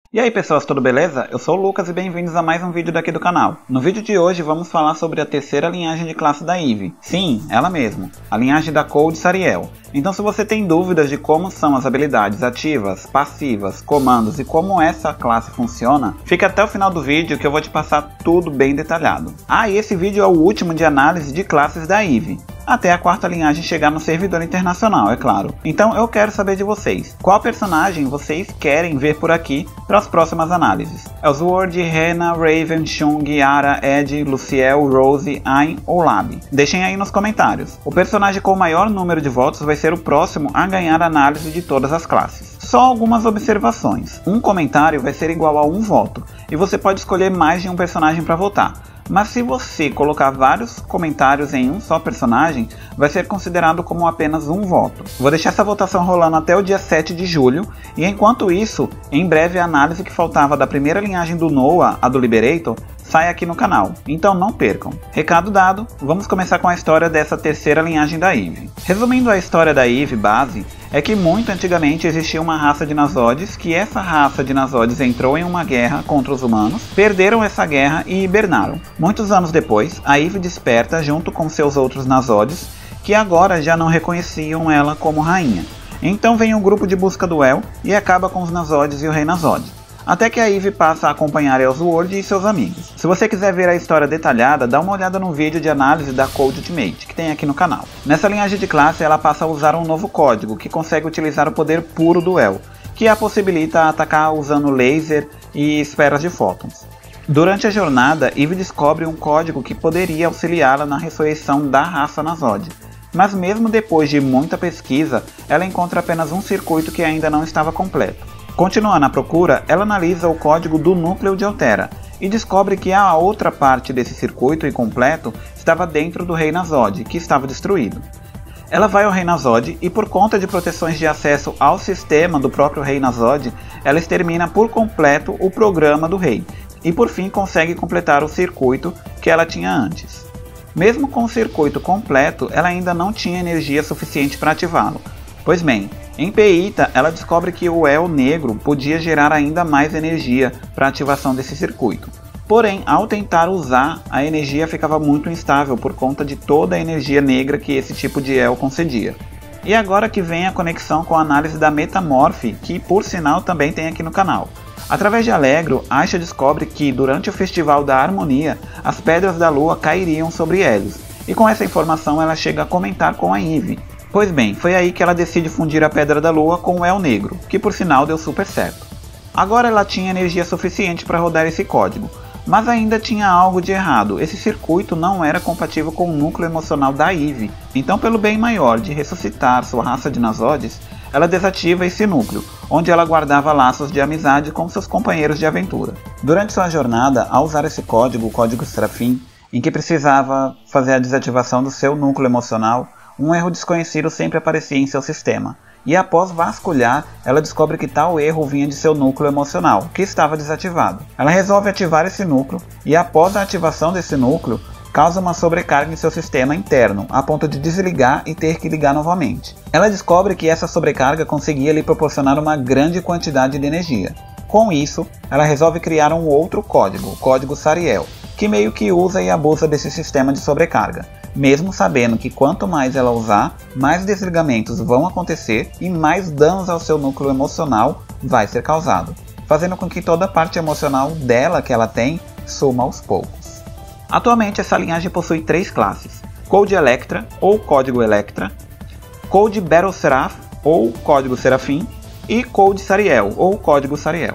E aí pessoas, tudo beleza? Eu sou o Lucas e bem-vindos a mais um vídeo daqui do canal. No vídeo de hoje vamos falar sobre a terceira linhagem de classe da Eve. Sim, ela mesma, a linhagem da Cold Sariel. Então se você tem dúvidas de como são as habilidades ativas, passivas, comandos e como essa classe funciona, fica até o final do vídeo que eu vou te passar tudo bem detalhado. E esse vídeo é o último de análise de classes da Eve, até a quarta linhagem chegar no servidor internacional, é claro. Então eu quero saber de vocês, qual personagem vocês querem ver por aqui para as próximas análises? Ellsworth, Rena, Raven, Chung, Yara, Ed, Luciel, Rose, Ayn ou Lab? Deixem aí nos comentários. O personagem com o maior número de votos vai ser o próximo a ganhar a análise de todas as classes. Só algumas observações. Um comentário vai ser igual a um voto, e você pode escolher mais de um personagem para votar. Mas se você colocar vários comentários em um só personagem, vai ser considerado como apenas um voto. Vou deixar essa votação rolando até o dia 7 de julho, e enquanto isso, em breve a análise que faltava da primeira linhagem do Noah, a do Liberator, sai aqui no canal, então não percam. Recado dado, vamos começar com a história dessa terceira linhagem da Eve. Resumindo a história da Eve base, é que muito antigamente existia uma raça de Nazodes, que essa raça de Nazodes entrou em uma guerra contra os humanos, perderam essa guerra e hibernaram. Muitos anos depois, a Eve desperta junto com seus outros Nazodes, que agora já não reconheciam ela como rainha. Então vem um grupo de busca do El e acaba com os Nazodes e o rei Nazode. Até que a Eve passa a acompanhar Ellsworth e seus amigos. Se você quiser ver a história detalhada, dá uma olhada no vídeo de análise da Cold Ultimate, que tem aqui no canal. Nessa linhagem de classe, ela passa a usar um novo código, que consegue utilizar o poder puro do El, que a possibilita atacar usando laser e esferas de fótons. Durante a jornada, Eve descobre um código que poderia auxiliá-la na ressurreição da raça Nazode. Mas mesmo depois de muita pesquisa, ela encontra apenas um circuito que ainda não estava completo. Continuando a procura, ela analisa o código do núcleo de Altera e descobre que a outra parte desse circuito incompleto estava dentro do Rei Nazode, que estava destruído. Ela vai ao Rei Nazode e, por conta de proteções de acesso ao sistema do próprio Rei Nazode, ela extermina por completo o programa do Rei e por fim consegue completar o circuito que ela tinha antes. Mesmo com o circuito completo, ela ainda não tinha energia suficiente para ativá-lo. Pois bem, em Peita, ela descobre que o El Negro podia gerar ainda mais energia para a ativação desse circuito. Porém, ao tentar usar, a energia ficava muito instável por conta de toda a energia negra que esse tipo de El concedia. E agora que vem a conexão com a análise da Metamorph, que por sinal também tem aqui no canal. Através de Allegro, Aisha descobre que durante o Festival da Harmonia, as pedras da lua cairiam sobre Helios, e com essa informação ela chega a comentar com a Eve. Pois bem, foi aí que ela decide fundir a Pedra da Lua com o El Negro, que por sinal deu super certo. Agora ela tinha energia suficiente para rodar esse código, mas ainda tinha algo de errado. Esse circuito não era compatível com o núcleo emocional da Eve, então pelo bem maior de ressuscitar sua raça de Nazodes, ela desativa esse núcleo, onde ela guardava laços de amizade com seus companheiros de aventura. Durante sua jornada, ao usar esse código, o código Serafim, em que precisava fazer a desativação do seu núcleo emocional, um erro desconhecido sempre aparecia em seu sistema, e após vasculhar, ela descobre que tal erro vinha de seu núcleo emocional, que estava desativado. Ela resolve ativar esse núcleo, e após a ativação desse núcleo, causa uma sobrecarga em seu sistema interno, a ponto de desligar e ter que ligar novamente. Ela descobre que essa sobrecarga conseguia lhe proporcionar uma grande quantidade de energia. Com isso, ela resolve criar um outro código, o código Sariel, que meio que usa e abusa desse sistema de sobrecarga, mesmo sabendo que quanto mais ela usar, mais desligamentos vão acontecer e mais danos ao seu núcleo emocional vai ser causado, fazendo com que toda a parte emocional dela que ela tem suma aos poucos. Atualmente essa linhagem possui 3 classes: Cold Electra ou Código Electra, Cold Battle Seraph ou Código Serafim e Cold Sariel ou Código Sariel.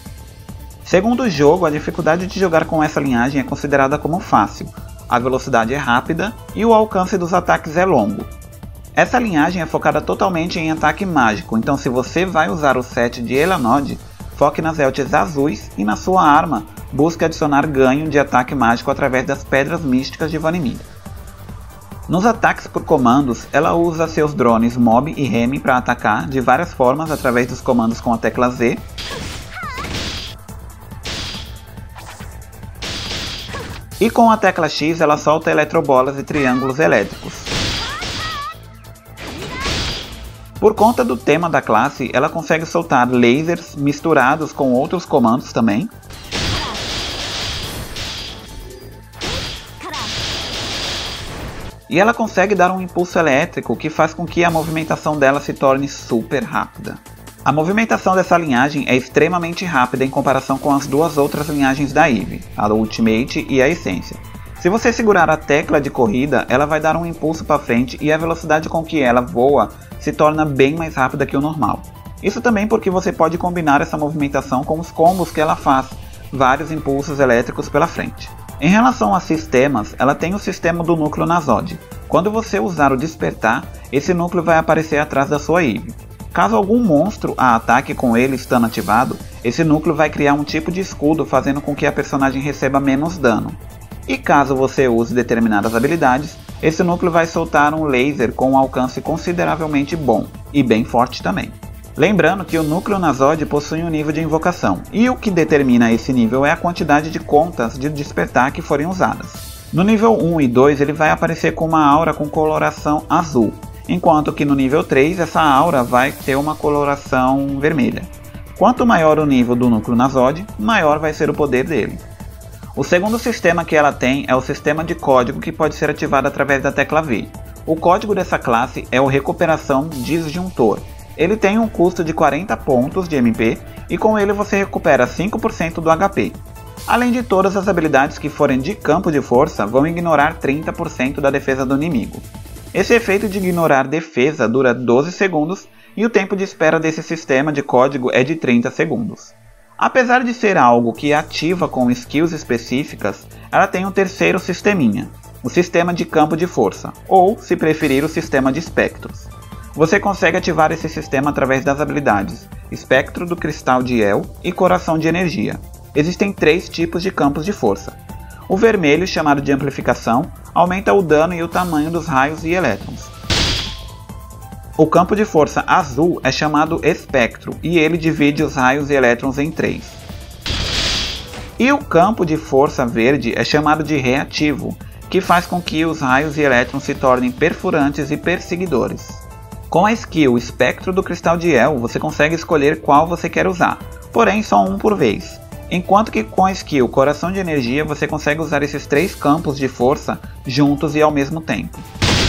Segundo o jogo, a dificuldade de jogar com essa linhagem é considerada como fácil, a velocidade é rápida e o alcance dos ataques é longo. Essa linhagem é focada totalmente em ataque mágico, então se você vai usar o set de Elanod, foque nas eltes azuis e na sua arma busque adicionar ganho de ataque mágico através das pedras místicas de Vanimir. Nos ataques por comandos, ela usa seus drones Mob e Remy para atacar de várias formas através dos comandos com a tecla Z, e com a tecla X ela solta eletrobolas e triângulos elétricos. Por conta do tema da classe, ela consegue soltar lasers misturados com outros comandos também. E ela consegue dar um impulso elétrico que faz com que a movimentação dela se torne super rápida. A movimentação dessa linhagem é extremamente rápida em comparação com as duas outras linhagens da Eve, a Ultimate e a Essência. Se você segurar a tecla de corrida, ela vai dar um impulso para frente e a velocidade com que ela voa se torna bem mais rápida que o normal. Isso também porque você pode combinar essa movimentação com os combos que ela faz, vários impulsos elétricos pela frente. Em relação a sistemas, ela tem o sistema do núcleo Nazod. Quando você usar o despertar, esse núcleo vai aparecer atrás da sua Eve. Caso algum monstro a ataque com ele estando ativado, esse núcleo vai criar um tipo de escudo fazendo com que a personagem receba menos dano. E caso você use determinadas habilidades, esse núcleo vai soltar um laser com um alcance consideravelmente bom, e bem forte também. Lembrando que o núcleo Nazod possui um nível de invocação, e o que determina esse nível é a quantidade de contas de despertar que forem usadas. No nível 1 e 2 ele vai aparecer com uma aura com coloração azul, enquanto que no nível 3 essa aura vai ter uma coloração vermelha. Quanto maior o nível do núcleo Nazod, maior vai ser o poder dele. O segundo sistema que ela tem é o sistema de código que pode ser ativado através da tecla V. O código dessa classe é o Recuperação Disjuntor. Ele tem um custo de 40 pontos de MP e com ele você recupera 5% do HP. Além de todas as habilidades que forem de campo de força vão ignorar 30% da defesa do inimigo. Esse efeito de ignorar defesa dura 12 segundos e o tempo de espera desse sistema de código é de 30 segundos. Apesar de ser algo que ativa com skills específicas, ela tem um terceiro sisteminha, o sistema de campo de força, ou, se preferir, o sistema de espectros. Você consegue ativar esse sistema através das habilidades Espectro do Cristal de El e Coração de Energia. Existem 3 tipos de campos de força. O vermelho, chamado de amplificação, aumenta o dano e o tamanho dos raios e elétrons. O campo de força azul é chamado Espectro e ele divide os raios e elétrons em 3. E o campo de força verde é chamado de Reativo, que faz com que os raios e elétrons se tornem perfurantes e perseguidores. Com a skill Espectro do Cristal de El, você consegue escolher qual você quer usar, porém só um por vez. Enquanto que com a skill Coração de Energia, você consegue usar esses 3 campos de força juntos e ao mesmo tempo.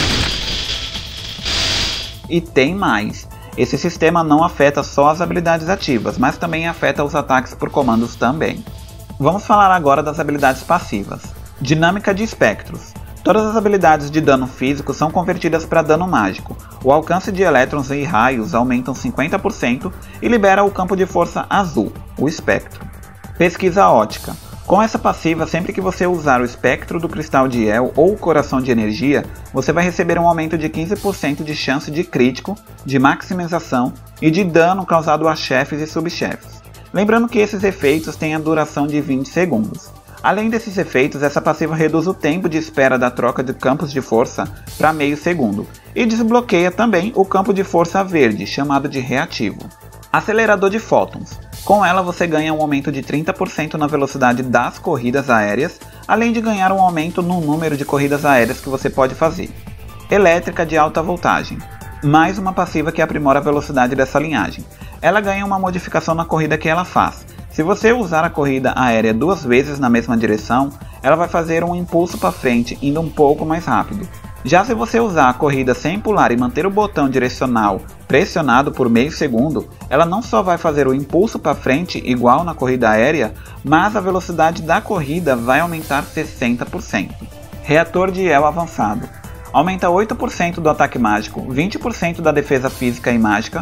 E tem mais, esse sistema não afeta só as habilidades ativas, mas também afeta os ataques por comandos também. Vamos falar agora das habilidades passivas. Dinâmica de espectros. Todas as habilidades de dano físico são convertidas para dano mágico. O alcance de elétrons e raios aumentam 50% e libera o campo de força azul, o espectro. Pesquisa ótica. Com essa passiva, sempre que você usar o Espectro do Cristal de El ou o Coração de Energia, você vai receber um aumento de 15% de chance de crítico, de maximização e de dano causado a chefes e subchefes. Lembrando que esses efeitos têm a duração de 20 segundos. Além desses efeitos, essa passiva reduz o tempo de espera da troca de campos de força para meio segundo e desbloqueia também o campo de força verde, chamado de Reativo. Acelerador de fótons. Com ela você ganha um aumento de 30% na velocidade das corridas aéreas, além de ganhar um aumento no número de corridas aéreas que você pode fazer. Elétrica de alta voltagem. Mais uma passiva que aprimora a velocidade dessa linhagem. Ela ganha uma modificação na corrida que ela faz. Se você usar a corrida aérea 2 vezes na mesma direção, ela vai fazer um impulso para frente, indo um pouco mais rápido. Já se você usar a corrida sem pular e manter o botão direcional pressionado por meio segundo, ela não só vai fazer o impulso para frente igual na corrida aérea, mas a velocidade da corrida vai aumentar 60%. Reator de El avançado. Aumenta 8% do ataque mágico, 20% da defesa física e mágica,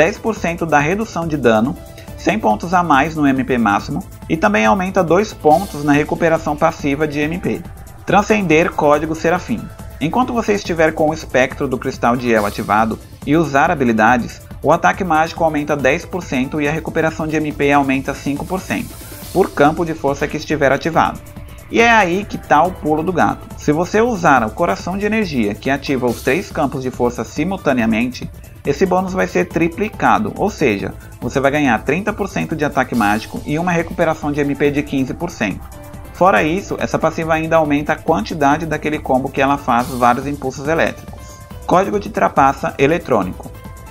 10% da redução de dano, 100 pontos a mais no MP máximo e também aumenta 2 pontos na recuperação passiva de MP. Transcender código Serafim. Enquanto você estiver com o Espectro do Cristal de El ativado e usar habilidades, o ataque mágico aumenta 10% e a recuperação de MP aumenta 5%, por campo de força que estiver ativado. E é aí que está o pulo do gato. Se você usar o Coração de Energia, que ativa os 3 campos de força simultaneamente, esse bônus vai ser triplicado, ou seja, você vai ganhar 30% de ataque mágico e uma recuperação de MP de 15%. Fora isso, essa passiva ainda aumenta a quantidade daquele combo que ela faz vários impulsos elétricos. Código de trapaça eletrônico.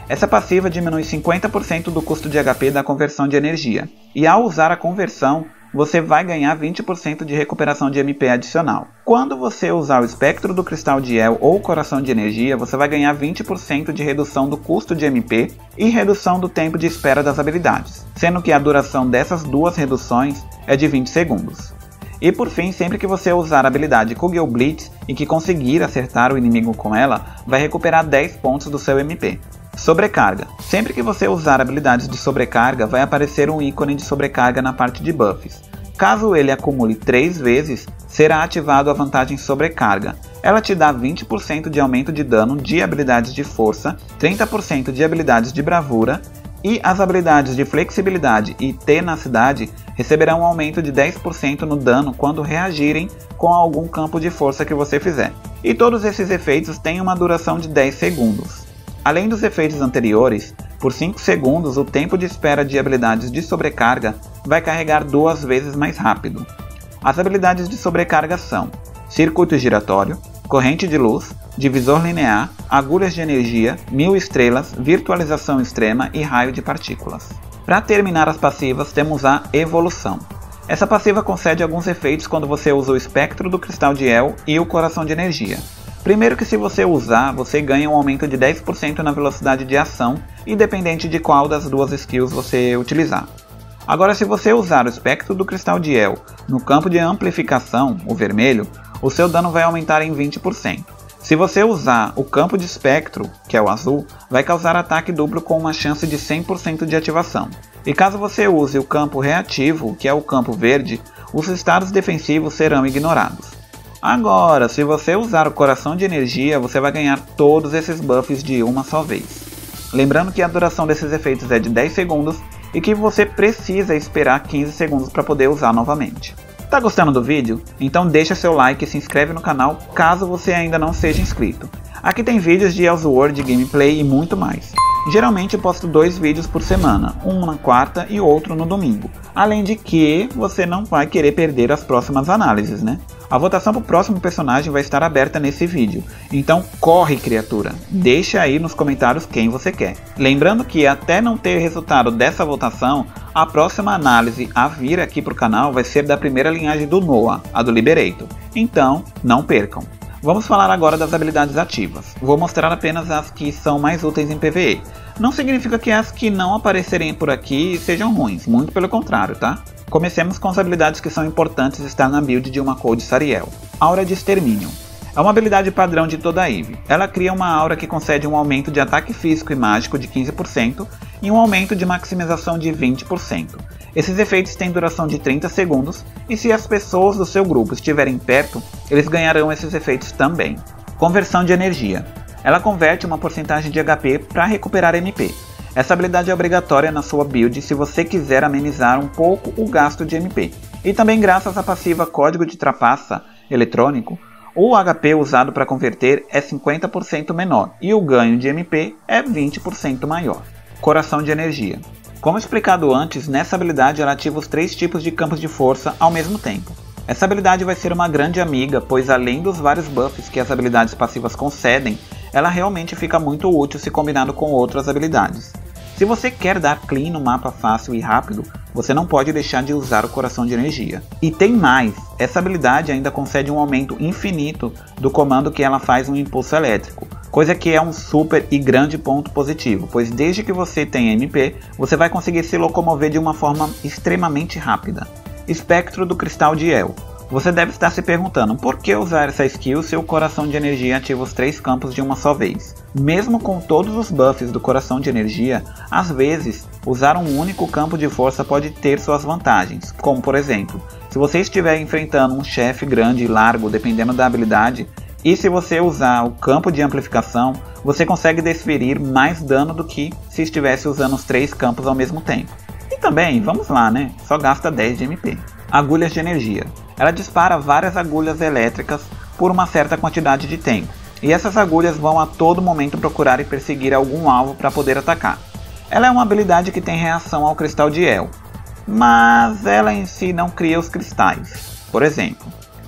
Essa passiva diminui 50% do custo de HP da conversão de energia, e ao usar a conversão, você vai ganhar 20% de recuperação de MP adicional. Quando você usar o espectro do cristal de El ou coração de energia, você vai ganhar 20% de redução do custo de MP e redução do tempo de espera das habilidades, sendo que a duração dessas duas reduções é de 20 segundos. E por fim, sempre que você usar a habilidade Kugel Blitz e que conseguir acertar o inimigo com ela, vai recuperar 10 pontos do seu MP. Sobrecarga. Sempre que você usar habilidades de sobrecarga, vai aparecer um ícone de sobrecarga na parte de buffs. Caso ele acumule 3 vezes, será ativado a vantagem sobrecarga. Ela te dá 20% de aumento de dano de habilidades de força, 30% de habilidades de bravura, e as habilidades de flexibilidade e tenacidade receberão um aumento de 10% no dano quando reagirem com algum campo de força que você fizer. E todos esses efeitos têm uma duração de 10 segundos. Além dos efeitos anteriores, por 5 segundos o tempo de espera de habilidades de sobrecarga vai carregar 2 vezes mais rápido. As habilidades de sobrecarga são Circuito Giratório, Corrente de Luz, Divisor Linear, Agulhas de Energia, 1000 Estrelas, Virtualização Extrema e Raio de Partículas. Para terminar as passivas, temos a Evolução. Essa passiva concede alguns efeitos quando você usa o espectro do cristal de El e o coração de energia. Primeiro que se você usar, você ganha um aumento de 10% na velocidade de ação, independente de qual das duas skills você utilizar. Agora, se você usar o espectro do cristal de El no campo de amplificação, o vermelho, o seu dano vai aumentar em 20%. Se você usar o campo de espectro, que é o azul, vai causar ataque duplo com uma chance de 100% de ativação. E caso você use o campo reativo, que é o campo verde, os estados defensivos serão ignorados. Agora, se você usar o coração de energia, você vai ganhar todos esses buffs de uma só vez. Lembrando que a duração desses efeitos é de 10 segundos e que você precisa esperar 15 segundos para poder usar novamente. Tá gostando do vídeo? Então deixa seu like e se inscreve no canal caso você ainda não seja inscrito. Aqui tem vídeos de Elsword, gameplay e muito mais. Geralmente eu posto 2 vídeos por semana, um na quarta e outro no domingo. Além de que você não vai querer perder as próximas análises, né? A votação para o próximo personagem vai estar aberta nesse vídeo, então corre, criatura, deixa aí nos comentários quem você quer. Lembrando que até não ter resultado dessa votação, a próxima análise a vir aqui para o canal vai ser da primeira linhagem do Noah, a do Liberator, então não percam. Vamos falar agora das habilidades ativas. Vou mostrar apenas as que são mais úteis em PvE. Não significa que as que não aparecerem por aqui sejam ruins, muito pelo contrário, tá? Comecemos com as habilidades que são importantes estar na build de uma Cold Sariel. Aura de Extermínio. É uma habilidade padrão de toda a Eve. Ela cria uma aura que concede um aumento de ataque físico e mágico de 15% e um aumento de maximização de 20%. Esses efeitos têm duração de 30 segundos e se as pessoas do seu grupo estiverem perto, eles ganharão esses efeitos também. Conversão de energia. Ela converte uma porcentagem de HP para recuperar MP. Essa habilidade é obrigatória na sua build se você quiser amenizar um pouco o gasto de MP. E também graças à passiva Código de Trapaça eletrônico, o HP usado para converter é 50% menor e o ganho de MP é 20% maior. Coração de energia. Como explicado antes, nessa habilidade ela ativa os 3 tipos de campos de força ao mesmo tempo. Essa habilidade vai ser uma grande amiga, pois além dos vários buffs que as habilidades passivas concedem, ela realmente fica muito útil se combinado com outras habilidades. Se você quer dar clean no mapa fácil e rápido, você não pode deixar de usar o coração de energia. E tem mais, essa habilidade ainda concede um aumento infinito do comando que ela faz um impulso elétrico, coisa que é um super e grande ponto positivo, pois desde que você tenha MP, você vai conseguir se locomover de uma forma extremamente rápida. Espectro do Cristal de El. Você deve estar se perguntando por que usar essa skill se o coração de energia ativa os 3 campos de uma só vez. Mesmo com todos os buffs do coração de energia, às vezes, usar um único campo de força pode ter suas vantagens, como por exemplo, se você estiver enfrentando um chefe grande e largo dependendo da habilidade, e se você usar o campo de amplificação, você consegue desferir mais dano do que se estivesse usando os 3 campos ao mesmo tempo. E também, vamos lá né, só gasta 10 de MP. Agulhas de energia. Ela dispara várias agulhas elétricas por uma certa quantidade de tempo, e essas agulhas vão a todo momento procurar e perseguir algum alvo para poder atacar. Ela é uma habilidade que tem reação ao cristal de El, mas ela em si não cria os cristais. Por exemplo,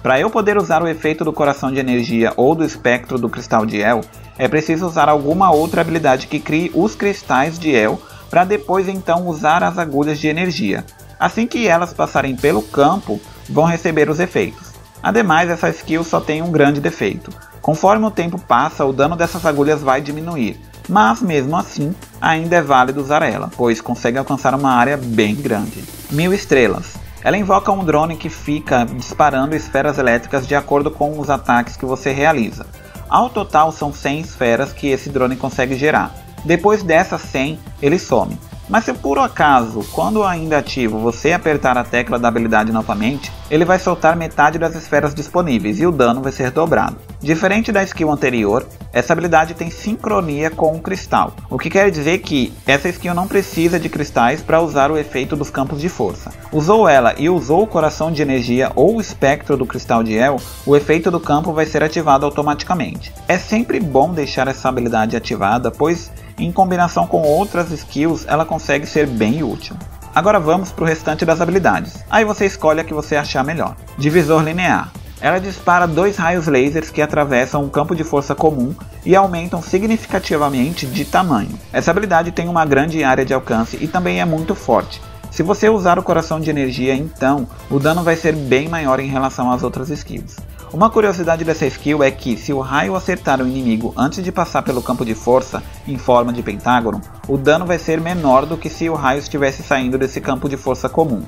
Para eu poder usar o efeito do coração de energia ou do espectro do cristal de El, é preciso usar alguma outra habilidade que crie os cristais de El, para depois então usar as agulhas de energia. Assim que elas passarem pelo campo, vão receber os efeitos. Ademais, essa skill só tem um grande defeito. Conforme o tempo passa, o dano dessas agulhas vai diminuir, mas mesmo assim, ainda é válido usar ela, pois consegue alcançar uma área bem grande. 1000 estrelas. Ela invoca um drone que fica disparando esferas elétricas de acordo com os ataques que você realiza. Ao total são 100 esferas que esse drone consegue gerar. Depois dessas 100, ele some. Mas se por acaso, quando ainda ativo, você apertar a tecla da habilidade novamente, ele vai soltar metade das esferas disponíveis e o dano vai ser dobrado. Diferente da skill anterior, essa habilidade tem sincronia com o cristal, o que quer dizer que essa skill não precisa de cristais para usar o efeito dos campos de força. Usou ela e usou o coração de energia ou o espectro do cristal de El, o efeito do campo vai ser ativado automaticamente. É sempre bom deixar essa habilidade ativada, pois em combinação com outras skills ela consegue ser bem útil. Agora vamos para o restante das habilidades, aí você escolhe a que você achar melhor. Divisor linear. Ela dispara 2 raios lasers que atravessam um campo de força comum e aumentam significativamente de tamanho. Essa habilidade tem uma grande área de alcance e também é muito forte. Se você usar o coração de energia, então o dano vai ser bem maior em relação às outras skills. Uma curiosidade dessa skill é que, se o raio acertar o inimigo antes de passar pelo campo de força em forma de pentágono, o dano vai ser menor do que se o raio estivesse saindo desse campo de força comum.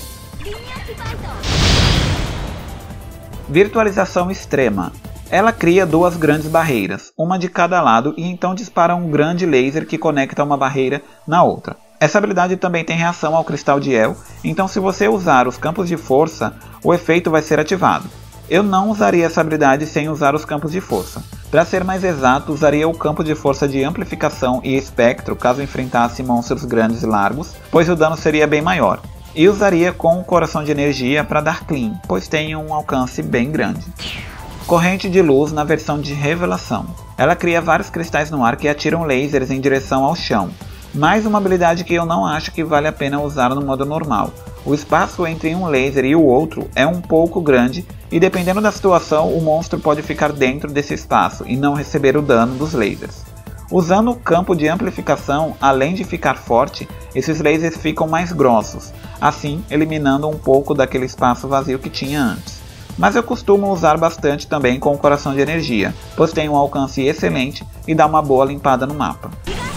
Virtualização extrema. Ela cria 2 grandes barreiras, uma de cada lado, e então dispara um grande laser que conecta uma barreira na outra. Essa habilidade também tem reação ao cristal de El, então se você usar os campos de força, o efeito vai ser ativado. Eu não usaria essa habilidade sem usar os campos de força. Para ser mais exato, usaria o campo de força de amplificação e espectro caso enfrentasse monstros grandes e largos, pois o dano seria bem maior. E usaria com o coração de energia para dar clean, pois tem um alcance bem grande. Corrente de luz na versão de revelação. Ela cria vários cristais no ar que atiram lasers em direção ao chão. Mais uma habilidade que eu não acho que vale a pena usar no modo normal. O espaço entre um laser e o outro é um pouco grande e dependendo da situação o monstro pode ficar dentro desse espaço e não receber o dano dos lasers. Usando o campo de amplificação, além de ficar forte, esses lasers ficam mais grossos, assim eliminando um pouco daquele espaço vazio que tinha antes. Mas eu costumo usar bastante também com o coração de energia, pois tem um alcance excelente e dá uma boa limpada no mapa.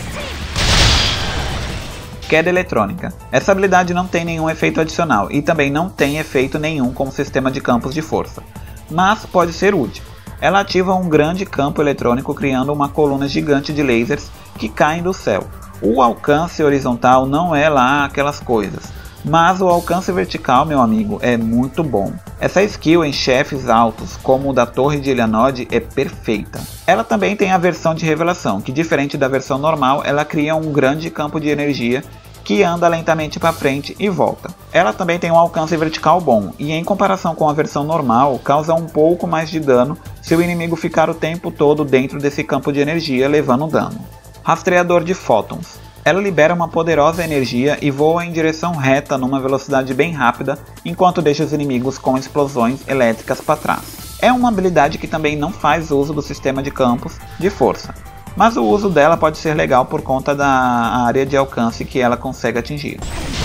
Queda eletrônica. Essa habilidade não tem nenhum efeito adicional e também não tem efeito nenhum como sistema de campos de força, mas pode ser útil. Ela ativa um grande campo eletrônico criando uma coluna gigante de lasers que caem do céu. O alcance horizontal não é lá aquelas coisas, mas o alcance vertical, meu amigo, é muito bom. Essa skill em chefes altos, como o da Torre de Elianod, é perfeita. Ela também tem a versão de revelação, que diferente da versão normal, ela cria um grande campo de energia que anda lentamente para frente e volta. Ela também tem um alcance vertical bom, e em comparação com a versão normal, causa um pouco mais de dano se o inimigo ficar o tempo todo dentro desse campo de energia levando dano. Rastreador de fótons. Ela libera uma poderosa energia e voa em direção reta numa velocidade bem rápida, enquanto deixa os inimigos com explosões elétricas para trás. É uma habilidade que também não faz uso do sistema de campos de força, mas o uso dela pode ser legal por conta da área de alcance que ela consegue atingir.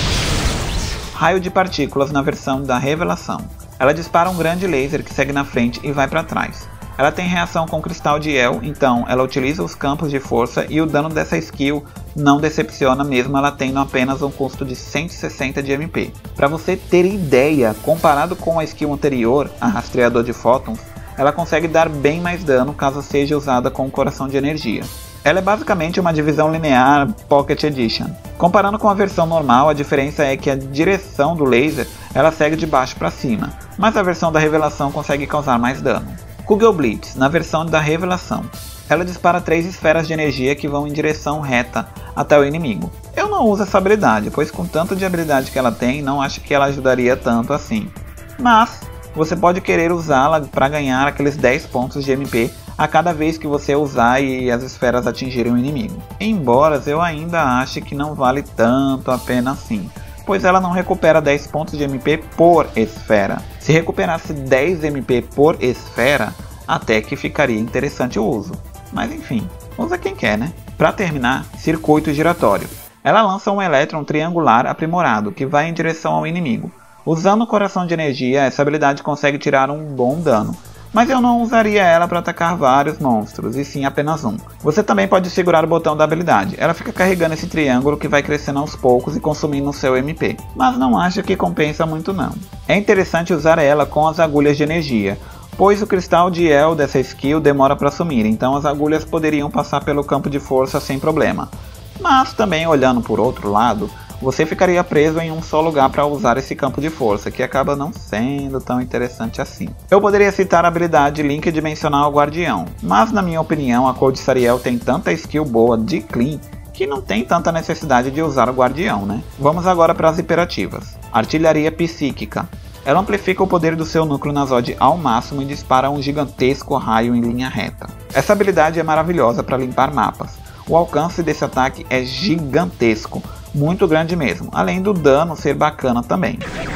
Raio de partículas na versão da revelação. Ela dispara um grande laser que segue na frente e vai para trás. Ela tem reação com cristal de El, então ela utiliza os campos de força e o dano dessa skill não decepciona mesmo ela tendo apenas um custo de 160 de MP. Para você ter ideia, comparado com a skill anterior, a Rastreador de Fótons, ela consegue dar bem mais dano caso seja usada com o coração de energia. Ela é basicamente uma divisão linear Pocket Edition. Comparando com a versão normal, a diferença é que a direção do laser ela segue de baixo para cima, mas a versão da revelação consegue causar mais dano. Kugel Blitz, na versão da revelação. Ela dispara 3 esferas de energia que vão em direção reta até o inimigo. Eu não uso essa habilidade, pois com tanto de habilidade que ela tem, não acho que ela ajudaria tanto assim. Mas você pode querer usá-la para ganhar aqueles 10 pontos de MP a cada vez que você usar e as esferas atingirem o inimigo. Embora eu ainda ache que não vale tanto a pena assim, pois ela não recupera 10 pontos de MP por esfera. Se recuperasse 10 MP por esfera, até que ficaria interessante o uso. Mas enfim, usa quem quer, né? Para terminar, circuito giratório. Ela lança um elétron triangular aprimorado, que vai em direção ao inimigo. Usando o coração de energia, essa habilidade consegue tirar um bom dano. Mas eu não usaria ela para atacar vários monstros, e sim apenas um. Você também pode segurar o botão da habilidade. Ela fica carregando esse triângulo que vai crescendo aos poucos e consumindo o seu MP. Mas não acho que compensa muito não. É interessante usar ela com as agulhas de energia, pois o cristal de El dessa skill demora para sumir, então as agulhas poderiam passar pelo campo de força sem problema. Mas também olhando por outro lado, você ficaria preso em um só lugar para usar esse campo de força, que acaba não sendo tão interessante assim. Eu poderia citar a habilidade Link Dimensional Guardião, mas na minha opinião a Cold Sariel tem tanta skill boa de clean que não tem tanta necessidade de usar o Guardião, né? Vamos agora para as imperativas. Artilharia Psíquica. Ela amplifica o poder do seu núcleo Nazod ao máximo e dispara um gigantesco raio em linha reta. Essa habilidade é maravilhosa para limpar mapas. O alcance desse ataque é gigantesco, muito grande mesmo, além do dano ser bacana também.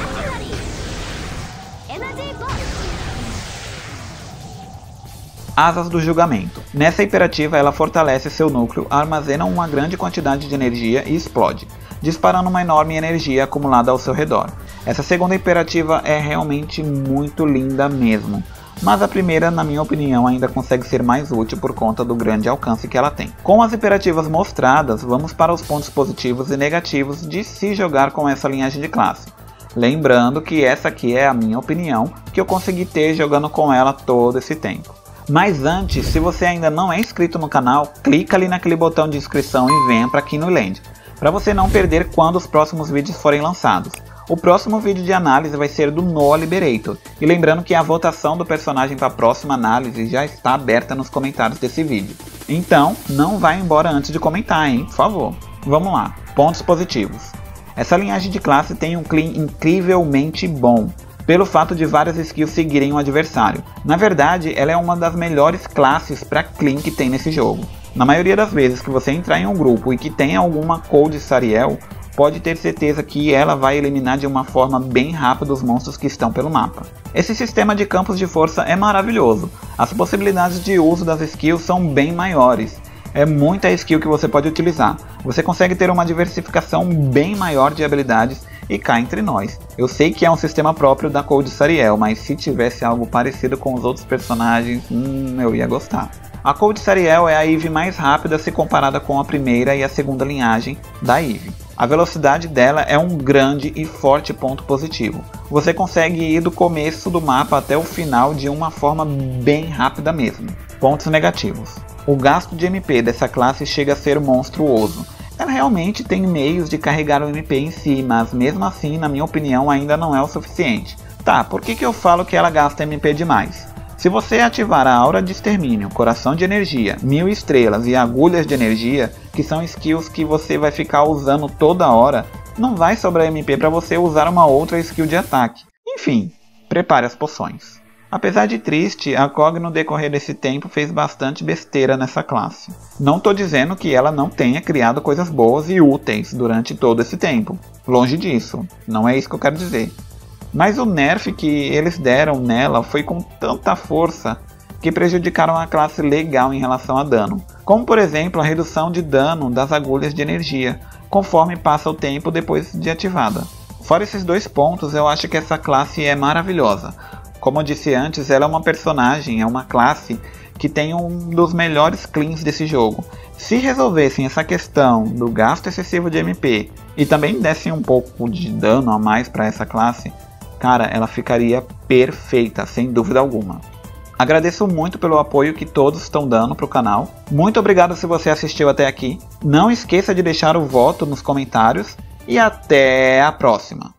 Asas do Julgamento. Nessa imperativa ela fortalece seu núcleo, armazena uma grande quantidade de energia e explode, disparando uma enorme energia acumulada ao seu redor. Essa segunda imperativa é realmente muito linda mesmo, mas a primeira, na minha opinião, ainda consegue ser mais útil por conta do grande alcance que ela tem. Com as imperativas mostradas, vamos para os pontos positivos e negativos de se jogar com essa linhagem de classe. Lembrando que essa aqui é a minha opinião, que eu consegui ter jogando com ela todo esse tempo. Mas antes, se você ainda não é inscrito no canal, clica ali naquele botão de inscrição e venha para Kinoland, para você não perder quando os próximos vídeos forem lançados. O próximo vídeo de análise vai ser do Noah Liberator, e lembrando que a votação do personagem para a próxima análise já está aberta nos comentários desse vídeo. Então, não vá embora antes de comentar, hein, por favor. Vamos lá, pontos positivos. Essa linhagem de classe tem um clean incrivelmente bom, pelo fato de várias skills seguirem o adversário. Na verdade, ela é uma das melhores classes para clean que tem nesse jogo. Na maioria das vezes que você entrar em um grupo e que tem alguma Cold Sariel, pode ter certeza que ela vai eliminar de uma forma bem rápida os monstros que estão pelo mapa. Esse sistema de campos de força é maravilhoso, as possibilidades de uso das skills são bem maiores, é muita skill que você pode utilizar, você consegue ter uma diversificação bem maior de habilidades e cá entre nós. Eu sei que é um sistema próprio da Cold Sariel, mas se tivesse algo parecido com os outros personagens, eu ia gostar. A Cold Sariel é a Eve mais rápida se comparada com a primeira e a segunda linhagem da Eve. A velocidade dela é um grande e forte ponto positivo. Você consegue ir do começo do mapa até o final de uma forma bem rápida mesmo. Pontos negativos. O gasto de MP dessa classe chega a ser monstruoso. Ela realmente tem meios de carregar o MP em si, mas mesmo assim, na minha opinião, ainda não é o suficiente. Tá, por que eu falo que ela gasta MP demais? Se você ativar a Aura de Extermínio, Coração de Energia, 1000 estrelas e Agulhas de Energia, que são skills que você vai ficar usando toda hora, não vai sobrar MP para você usar uma outra skill de ataque. Enfim, prepare as poções. Apesar de triste, a Kog no decorrer desse tempo fez bastante besteira nessa classe. Não tô dizendo que ela não tenha criado coisas boas e úteis durante todo esse tempo. Longe disso, não é isso que eu quero dizer. Mas o nerf que eles deram nela foi com tanta força que prejudicaram a classe legal em relação a dano. Como por exemplo a redução de dano das agulhas de energia, conforme passa o tempo depois de ativada. Fora esses dois pontos, eu acho que essa classe é maravilhosa. Como eu disse antes, ela é uma personagem, é uma classe que tem um dos melhores cleans desse jogo. Se resolvessem essa questão do gasto excessivo de MP e também dessem um pouco de dano a mais para essa classe, cara, ela ficaria perfeita, sem dúvida alguma. Agradeço muito pelo apoio que todos estão dando para o canal. Muito obrigado se você assistiu até aqui. Não esqueça de deixar o voto nos comentários e até a próxima.